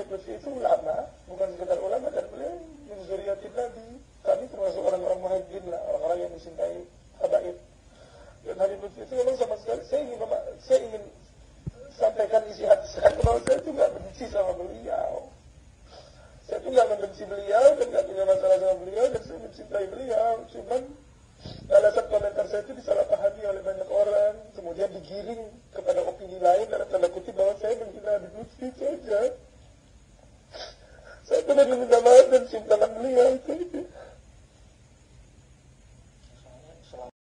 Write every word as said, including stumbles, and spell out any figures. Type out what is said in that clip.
Habib Lutfi itu ulama, bukan sekedar ulama, dan beliau min zuriyatin Nabi. Kami termasuk orang-orang muhajirin lah, orang-orang yang mencintai habaib. Dan Habib Lutfi itu memang sama sekali, saya ingin, saya ingin sampaikan isi hati saya, bahwa saya itu nggak benci sama beliau. Saya itu nggak membenci beliau dan nggak punya masalah sama beliau, dan saya mencintai beliau. Cuman alasan komentar saya itu disalahpahami oleh banyak orang, kemudian digiring kepada opini lain dalam tanda kutip bahwa saya menghina Habib Lutfi saja. Saya pernah meminta maaf dan cium tangan beliau itu.